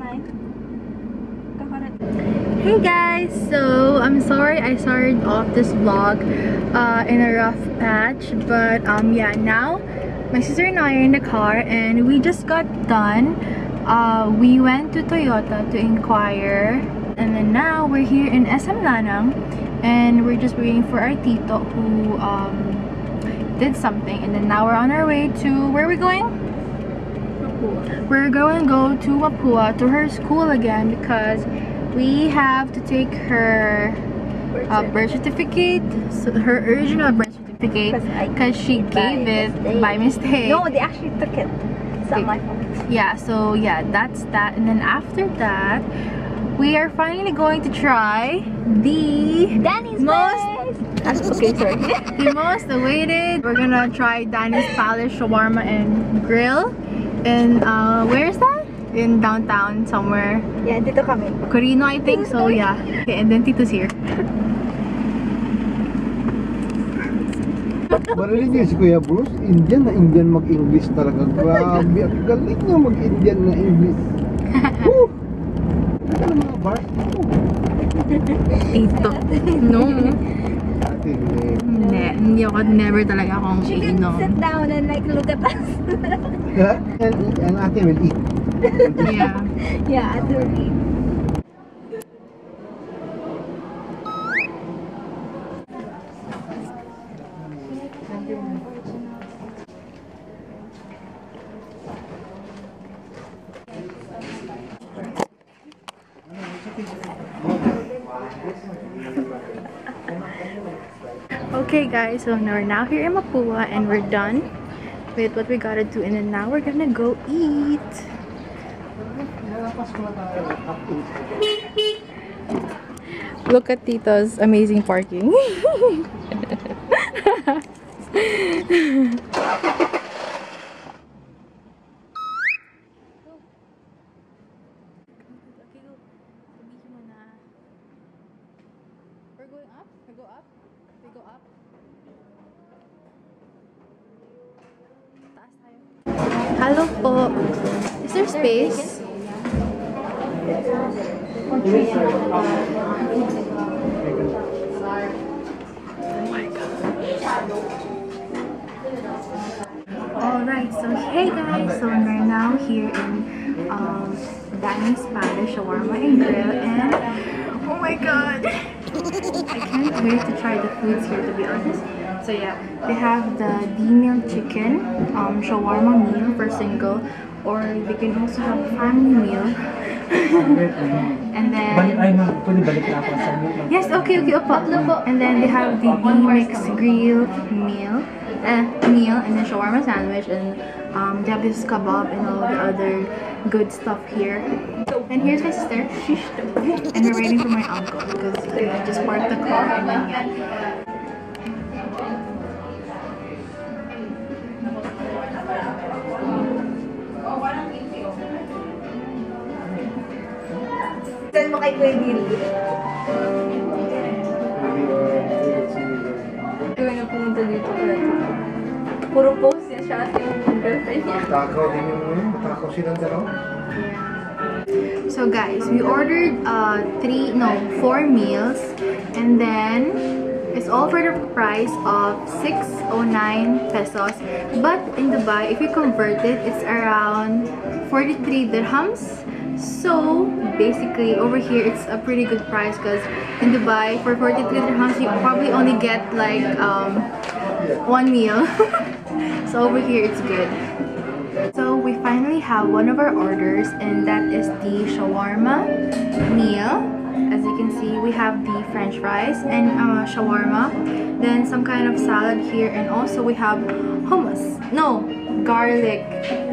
Hey guys, so I'm sorry I started off this vlog in a rough patch, but yeah, now my sister and I are in the car and we just got done. We went to Toyota to inquire, and then now we're here in SM Lanang and we're just waiting for our tito who did something, and then now we're on our way to, where are we going? We're going to go to Mapua, to her school again, because we have to take her birth certificate, so her original birth certificate, because she gave it by mistake. No, they actually took it. It's not my fault. Yeah, so yeah, that's that. And then after that, we are finally going to try the Danny's the most awaited. We're gonna try Danny's Palace Shawarma and Grill. And where is that? In downtown somewhere. Yeah, dito kami. Corino, I think. So yeah. Okay, and then Tito's here. Marinig niyo si Kuya Bruce, Indian na Indian mag-English talaga. Grabe, ang galing niya mag-Indian na English. Woo! Ano mga bars? Tito. No. Ating Hindi ako, never talaga akong She can iinom. sit down and like look at us. and ating will eat. Yeah. Yeah, I do eat. Okay guys, so now we're now here in Mapua and we're done with what we gotta do, and then now we're gonna go eat. Look at Tito's amazing parking. We're going up? We go up? We go up? Taas tayo. Hello po. Is there space? Oh my god. Alright, so hey guys, so we're now here in Danny's Palace Shawarma and Grill, and oh my god, I can't wait to try the foods here, to be honest. So yeah, they have the D-meal chicken shawarma meal for single, or they can also have family meal. And then yes, okay, opo. And then they have the D-mix grill meal, and then shawarma sandwich, and they have this kebab and all the other good stuff here. And here's my sister, and we're waiting for my uncle because I just parked the car, and then yeah. Saan mo kay Kuya Diri? Kuya na pumunta dito. Puro post niya siya at yung girlfriend niya. Matakaw din yung matakaw silang dalawa. So guys, we ordered 4 meals, and then it's all for the price of 609 pesos. But in Dubai, if you convert it, it's around 43 dirhams. So basically over here it's a pretty good price, because in Dubai for 43 dirhams you probably only get like 1 meal. So over here it's good. So we finally have one of our orders, and that is the shawarma meal. As you can see, we have the french fries and shawarma, then some kind of salad here, and also we have hummus. No, garlic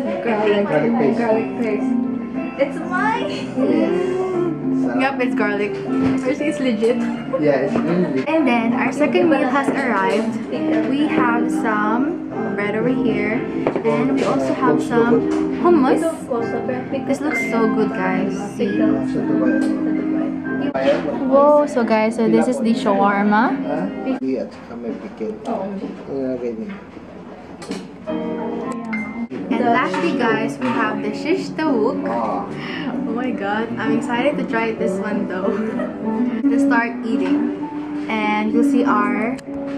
paste. It's mine! Yep, it's garlic. First, it's legit. Yeah, it's really. And then our second meal has arrived. We have some bread over here, and we also have some hummus. This looks so good, guys. See? Whoa, so guys, so this is the shawarma. At saka may pickle. And lastly, guys, we have the shish tawuk. Oh my my god, I'm excited to try this one though. To start eating, and you'll see our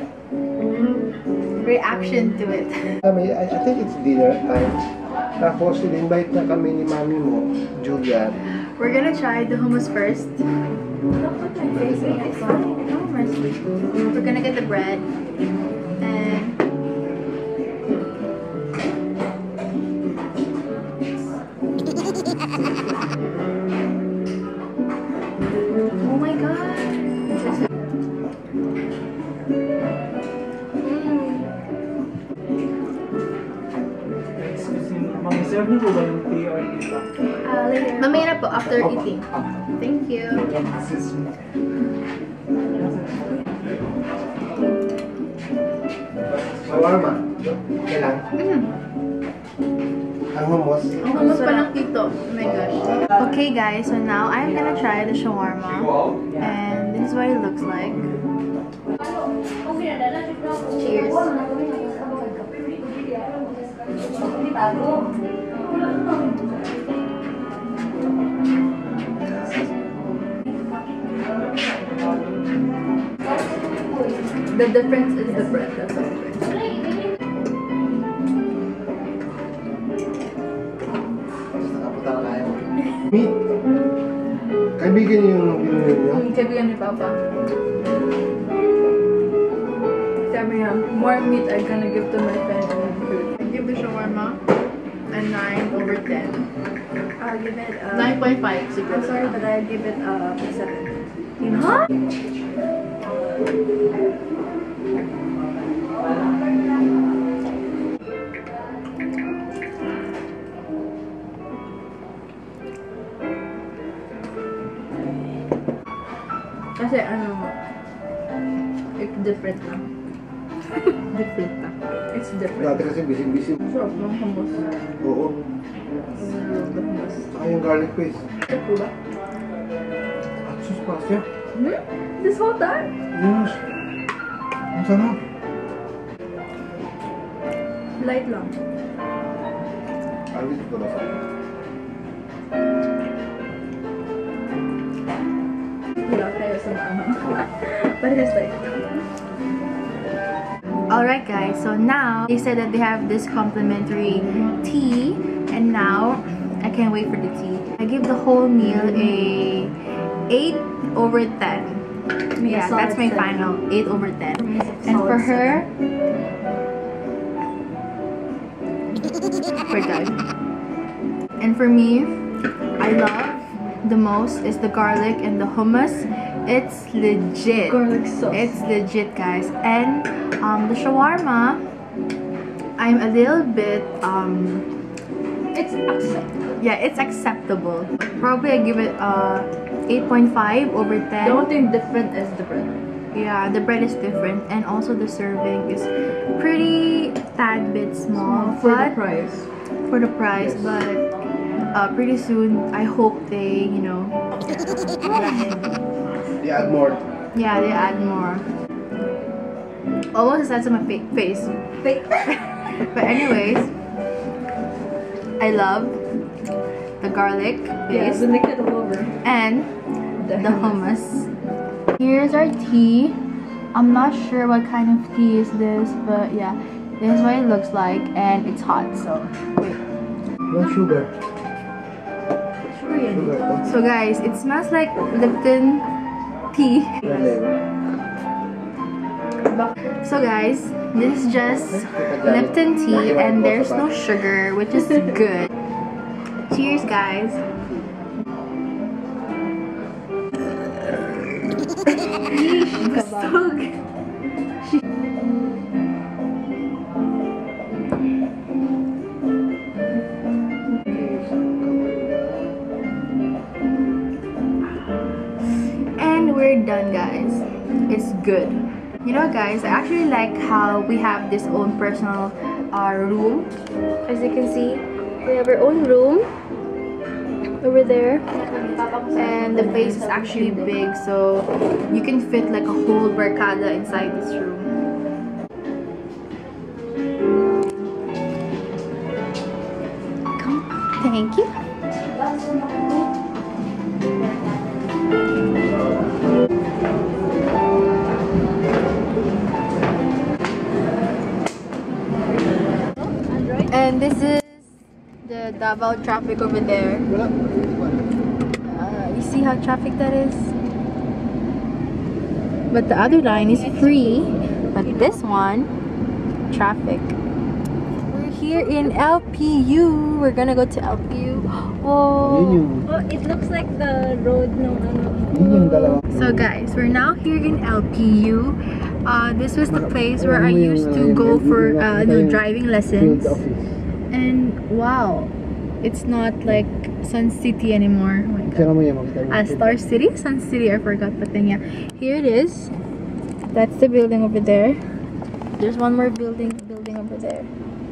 reaction to it. I think it's dinner time. Tapos, in-invite na kami ni mami mo, Julia. We're gonna try the hummus first. We're gonna get the bread and oh my god! Mag-serve niyo po ba yung tea or iba? Later. Mamaya na po, after eating. Thank you. Shawarma. Kailan? Ang hummus. Ang hummus pa lang dito. Oh my gosh. Okay guys, so now I'm gonna try the shawarma. And this is what it looks like. Cheers. The difference is the bread. That's all. Nakapunta na tayo. Meat. Kaibigan niyo yung binili niyo? Kaibigan ni Papa. Sabi niya, more meat I'm gonna give to my friend and food. I give the shawarma a 9/10. I'll give it 9.5 siguro. I'm sorry, but I'll give it 7. Huh? Kasi ano, it's different na. Different na. It's different. Dati kasi busy-busy. Sarap ng hummus. Oo. The hummus. Saka yung garlic paste. Sarap po ba? At sus pa siya. This whole time? Yes. Ang sarap. Light lang. Alis ko na sa Wala tayo sa maangang. Parehas tayo. Alright guys, so now they said that they have this complimentary tea, and now I can't wait for the tea. I give the whole meal a 8/10. Yeah, that's my final 8/10. And for her, we're done. And for me, I love the most is the garlic and the hummus. It's legit. Garlic sauce. It's legit, guys. And the shawarma, I'm a little bit It's acceptable. yeah, it's acceptable. Probably I give it 8.5/10. The only thing different is the bread. Yeah, the bread is different, and also the serving is pretty tad bit small For the but price. for the price, Yes. but pretty soon I hope they, you know, They add more. yeah, they add more. Almost the size of my face. Fake. But anyways, I love the garlic Yeah, paste the liquid all over. and the hummus. Here's our tea. I'm not sure what kind of tea is this, but yeah, this is what it looks like, and it's hot. So wait. No sugar. Sure, yeah. Sugar to. So guys, it smells like Lipton tea. So guys, this is just Lipton tea, and there's no sugar, which is good. Cheers, guys. So good. And we're done, guys. It's good. You know, guys, I actually like how we have this own personal room. As you can see, we have our own room over there, and the place is actually big, so you can fit like a whole barkada inside this room. Come, thank you. And this is the Davao traffic over there. Wala. You see how traffic that is? But the other line is free, but this one, traffic. We're here in LPU. We're gonna go to LPU. Yun Whoa. yung, Oh, it looks like the road no yun yung dalawa. So guys, we're now here in LPU. This was the place where I used to go for driving lessons. Field office. And wow, it's not like Sun City anymore. Oh my God. Sana mo yan, makita mo. Star City? Sun City, I forgot. But then yeah, here it is. That's the building over there. There's one more building over there.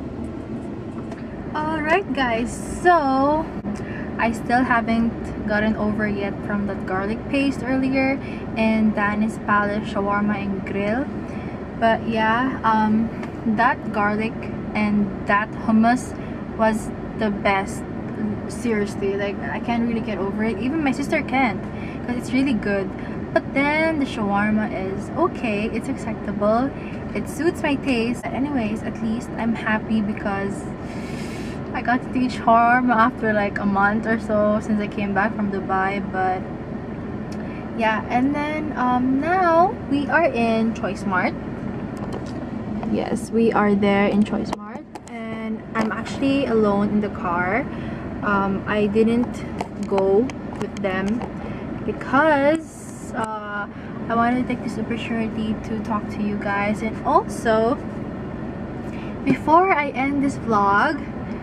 Alright guys, so I still haven't gotten over yet from that garlic paste earlier and Danny's Palace Shawarma and Grill. But yeah, that garlic and that hummus was the best. Seriously, like I can't really get over it. Even my sister can't because it's really good. But then the shawarma is okay, it's acceptable, it suits my taste. But anyways, at least I'm happy because I got to eat shawarma after like a month or so since I came back from Dubai. But yeah, and then now we are in Choice Mart. Yes, we are there in Choice Mart and I'm actually alone in the car. I didn't go with them because I wanted to take this opportunity to talk to you guys. And also, before I end this vlog,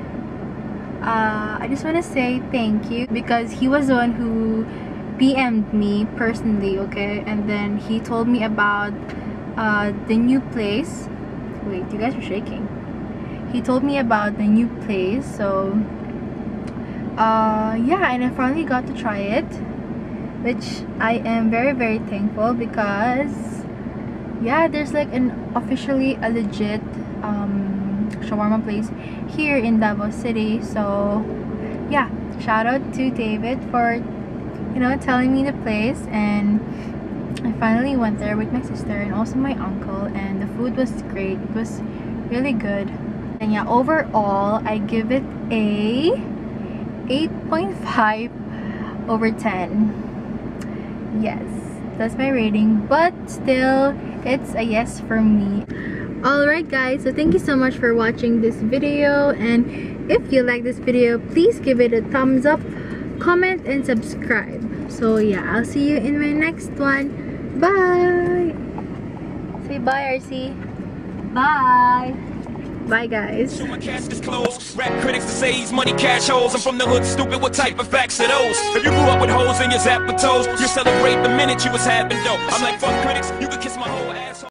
I just want to say thank you because he was the one who PM'd me personally, okay? And then he told me about the new place. Wait, you guys are shaking. He told me about the new place, so yeah, and I finally got to try it, which I am very, very thankful because yeah, there's like an officially a legit shawarma place here in Davao City. So yeah, shout out to David for, you know, telling me the place. And I finally went there with my sister and also my uncle, and the food was great. It was really good. And yeah, overall I give it a 8.5 over 10. Yes, that's my rating, but still it's a yes for me. Alright guys, so thank you so much for watching this video, and if you like this video, please give it a thumbs up, comment, and subscribe. So yeah, I'll see you in my next one. Bye! Say bye, RC. Bye! Bye guys. So my cast is closed. Rap critics to say he's money cash holes. I'm from the hood, stupid. What type of facts are those? If you grew up with holes in your zapper toes, you celebrate the minute you was having dough. I'm like, fuck critics, you could kiss my whole asshole.